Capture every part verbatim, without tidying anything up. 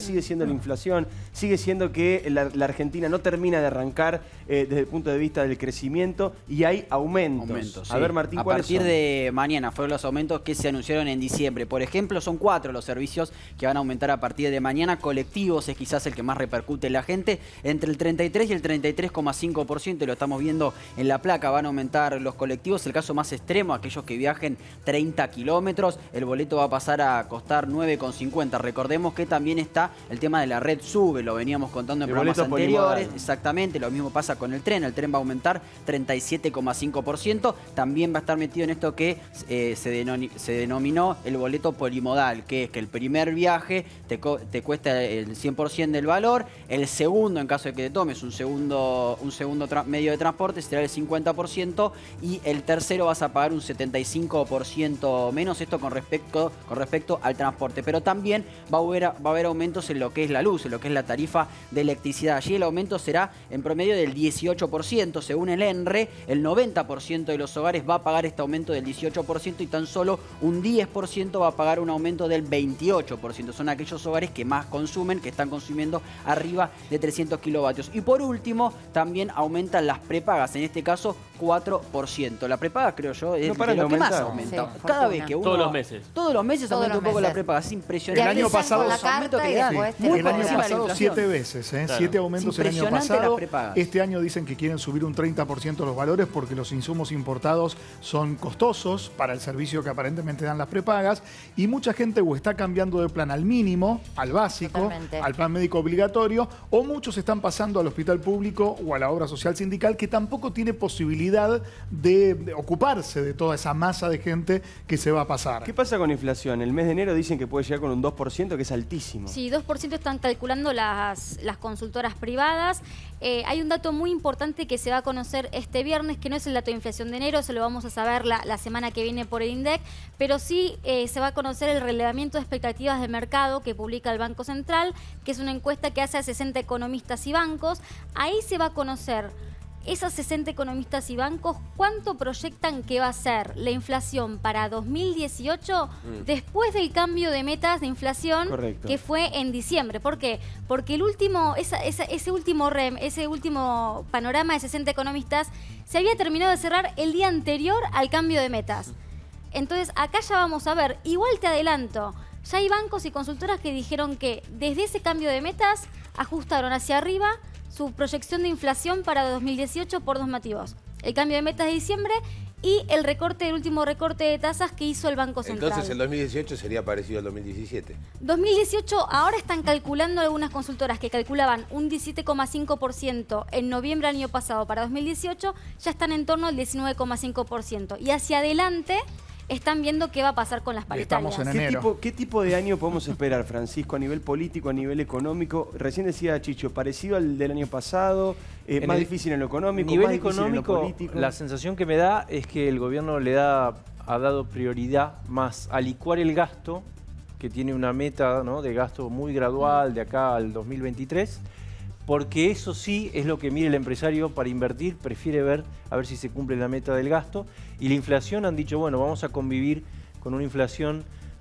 sigue siendo la inflación, sigue siendo que la, la Argentina no termina de arrancar eh, desde el punto de vista del crecimiento y hay aumentos. aumentos sí. A ver, Martín, a ¿cuáles partir son? de mañana fueron los aumentos que se anunciaron en diciembre. Por ejemplo, son cuatro los servicios que van a aumentar a partir de mañana. Colectivos es quizás el que más repercute en la gente. Entre el treinta y tres y el treinta y tres coma cinco por ciento, lo estamos viendo en la placa, van a aumentar los colectivos. El caso más extremo, aquellos que viajen treinta kilómetros, el boleto va a pasar a costar nueve con cincuenta. Recordemos que también está el tema de la red SUBE, lo veníamos contando en el programas anteriores. polimodal. Exactamente, lo mismo pasa con el tren. El tren va a aumentar treinta y siete coma cinco por ciento. También va a estar metido en esto que eh, se, denom se denominó el boleto polimodal, que es que el primer viaje te, te cuesta el cien por ciento del valor, el segundo, en caso de que te tomes un segundo, un segundo medio de transporte, será el cincuenta por ciento, y el tercero vas a pagar un setenta y cinco por ciento menos, esto con respecto, con respecto al transporte. Pero también va a, haber, va a haber aumentos en lo que es la luz, en lo que es la tarifa de electricidad. Allí el aumento será en promedio del dieciocho por ciento. Según el ENRE, el noventa por ciento de los hogares va a pagar este aumento del dieciocho por ciento y tan solo un diez por ciento va a pagar un aumento del veintiocho por ciento. Son aquellos hogares que más consumen, que están consumiendo arriba de trescientos kilovatios. Y por último, también aumentan las prepagas, en este caso cuatro por ciento. La prepaga, creo yo, es no de lo que más aumentar. aumenta. Sí, Cada vez que uno... Todos los meses. Todos los meses Todos aumenta los un poco meses. la prepaga. Es impresionante. El año pasado- Con la Aumento carta que y le dan. después te Muy lo El por año cobran. encima de la pasado inflación. siete veces, ¿eh? Claro. siete aumentos el año Impresionante las pasado. prepagas. Este año dicen que quieren subir un treinta por ciento los valores porque los insumos importados son costosos para el servicio que aparentemente dan las prepagas y mucha gente o está cambiando de plan al mínimo, al básico, Totalmente. al plan médico obligatorio, o muchos están pasando al hospital público o a la obra social sindical que tampoco tiene posibilidad de, de ocuparse de toda esa masa de gente que se va a pasar. ¿Qué pasa con inflación? El mes de enero dicen que puede llegar con un dos por ciento, que es altísimo. Sí, dos por ciento están calculando las, las consultoras privadas. Eh, hay un dato muy importante que se va a conocer este viernes, que no es el dato de inflación de enero, se lo vamos a saber la, la semana que viene por el INDEC, pero sí eh, se va a conocer el relevamiento de expectativas de mercado que publica el Banco Central, que es una encuesta que hace a sesenta economistas y bancos. Ahí se va a conocer esos sesenta economistas y bancos, ¿cuánto proyectan que va a ser la inflación para dos mil dieciocho mm. después del cambio de metas de inflación? Correcto. Que fue en diciembre? ¿Por qué? Porque el último, esa, esa, ese último REM, ese último panorama de sesenta economistas se había terminado de cerrar el día anterior al cambio de metas. Entonces, acá ya vamos a ver, igual te adelanto, ya hay bancos y consultoras que dijeron que desde ese cambio de metas ajustaron hacia arriba su proyección de inflación para dos mil dieciocho por dos motivos. El cambio de metas de diciembre y el recorte, el último recorte de tasas que hizo el Banco Central. Entonces el dos mil dieciocho sería parecido al dos mil diecisiete. dos mil dieciocho, ahora están calculando algunas consultoras que calculaban un diecisiete coma cinco por ciento en noviembre del año pasado para dos mil dieciocho, ya están en torno al diecinueve coma cinco por ciento. Y hacia adelante están viendo qué va a pasar con las paritarias. Estamos en ¿Qué enero. tipo, ¿Qué tipo de año podemos esperar, Francisco, a nivel político, a nivel económico? Recién decía Chicho, parecido al del año pasado, eh, En más el difícil en lo económico, nivel más difícil económico, en lo político. la sensación que me da es que el gobierno le da, ha dado prioridad más a licuar el gasto, que tiene una meta, ¿no?, de gasto muy gradual de acá al dos mil veintitrés, porque eso sí es lo que mira el empresario para invertir, prefiere ver a ver si se cumple la meta del gasto. Y la inflación, han dicho, bueno, vamos a convivir con una inflación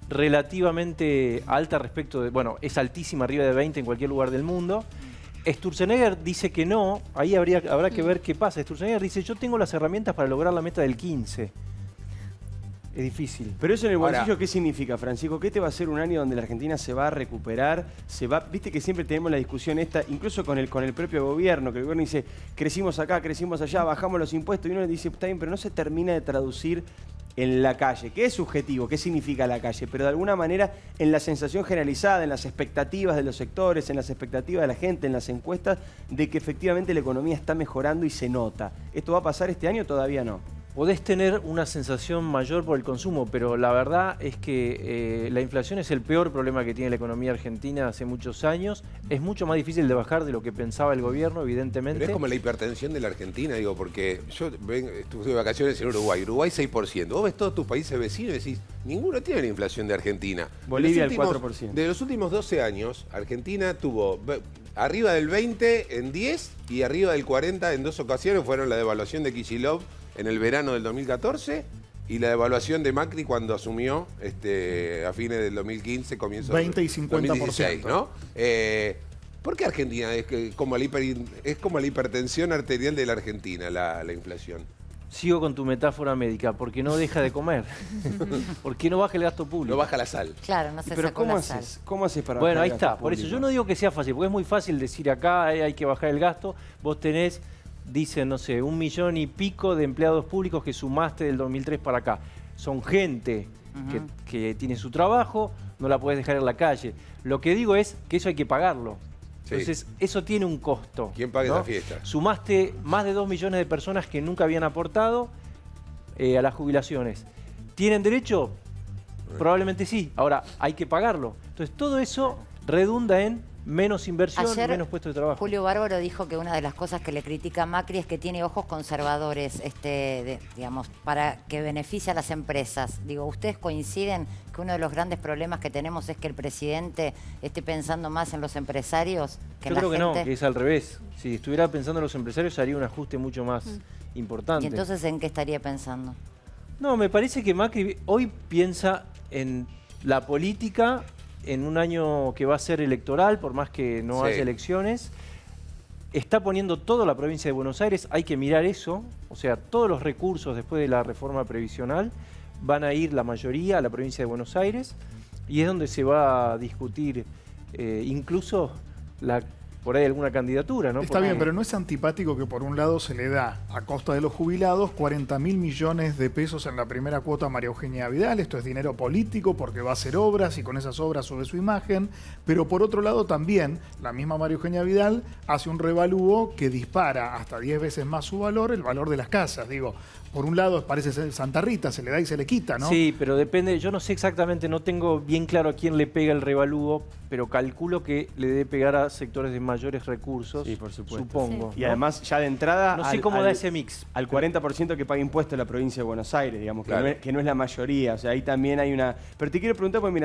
relativamente alta respecto de, bueno, es altísima, arriba de veinte en cualquier lugar del mundo. Sturzenegger dice que no, ahí habría, habrá que ver qué pasa. Sturzenegger dice, yo tengo las herramientas para lograr la meta del quince. Es difícil. Pero eso en el bolsillo, Ahora, ¿qué significa, Francisco? ¿Qué te va a ser un año donde la Argentina se va a recuperar? Se va, viste que siempre tenemos la discusión esta, incluso con el, con el propio gobierno, que el gobierno dice, crecimos acá, crecimos allá, bajamos los impuestos, y uno le dice, está bien, pero no se termina de traducir en la calle. ¿Qué es subjetivo? ¿Qué significa la calle? Pero de alguna manera, en la sensación generalizada, en las expectativas de los sectores, en las expectativas de la gente, en las encuestas, de que efectivamente la economía está mejorando y se nota. ¿Esto va a pasar este año? Todavía no. Podés tener una sensación mayor por el consumo, pero la verdad es que eh, la inflación es el peor problema que tiene la economía argentina hace muchos años. Es mucho más difícil de bajar de lo que pensaba el gobierno, evidentemente. Pero es como la hipertensión de la Argentina, digo, porque yo ven, estuve de vacaciones en Uruguay, Uruguay seis por ciento. Vos ves todos tus países vecinos y decís, ninguno tiene la inflación de Argentina. Bolivia últimos, el cuatro por ciento. De los últimos doce años, Argentina tuvo arriba del veinte en diez y arriba del cuarenta en dos ocasiones. Fueron la devaluación de Kicillof en el verano del dos mil catorce Y la devaluación de Macri cuando asumió este, a fines del dos mil quince, comienzo veinte y cincuenta por ciento. dos mil dieciséis, ¿no? Eh, ¿Por qué Argentina es, que, como la hiper, es como la hipertensión arterial de la Argentina, la, la inflación? Sigo con tu metáfora médica, porque no deja de comer. ¿Por qué no baja el gasto público? No baja la sal. Claro, no se Pero sacó ¿cómo la sal. haces? ¿Cómo haces para Bueno, bajar ahí el gasto está. Por eso público? yo no digo que sea fácil, porque es muy fácil decir acá eh, hay que bajar el gasto. Vos tenés, dicen, no sé, un millón y pico de empleados públicos que sumaste del dos mil tres para acá. Son gente Ujú. que, que tiene su trabajo, no la podés dejar en la calle. Lo que digo es que eso hay que pagarlo. Sí. Entonces, eso tiene un costo. ¿Quién paga ¿no? esa fiesta? Sumaste más de dos millones de personas que nunca habían aportado eh, a las jubilaciones. ¿Tienen derecho? Probablemente sí. Ahora, hay que pagarlo. Entonces, todo eso redunda en menos inversión, Ayer, menos puestos de trabajo. Julio Bárbaro dijo que una de las cosas que le critica a Macri es que tiene ojos conservadores, este, de- digamos, para que beneficie a las empresas. Digo, ¿ustedes coinciden que uno de los grandes problemas que tenemos es que el presidente esté pensando más en los empresarios que en Yo la creo que no, gente? que es al revés. Si estuviera pensando en los empresarios, haría un ajuste mucho más importante. ¿Y entonces en qué estaría pensando? No, me parece que Macri hoy piensa en la política en un año que va a ser electoral, por más que no Sí. haya elecciones. Está poniendo toda la provincia de Buenos Aires, hay que mirar eso. O sea, todos los recursos después de la reforma previsional van a ir la mayoría a la provincia de Buenos Aires y es donde se va a discutir eh, incluso la, por ahí alguna candidatura, ¿no? Está Porque- bien, pero no es antipático que por un lado se le da a costa de los jubilados cuarenta mil millones de pesos en la primera cuota a María Eugenia Vidal. Esto es dinero político porque va a hacer obras y con esas obras sube su imagen. Pero por otro lado también la misma María Eugenia Vidal hace un revalúo que dispara hasta diez veces más su valor, el valor de las casas. Digo, por un lado parece ser Santa Rita, se le da y se le quita, ¿no? Sí, pero depende, yo no sé exactamente, no tengo bien claro a quién le pega el revalúo, pero calculo que le debe pegar a sectores de mayores recursos, Sí, por supuesto. supongo. Y ¿no? además, ya de entrada... no sé al- cómo al- da ese mix. Al cuarenta por ciento que paga impuesto la provincia de Buenos Aires, digamos, que, Claro. no es, que no es la mayoría. O sea, ahí también hay una... Pero te quiero preguntar, porque mira,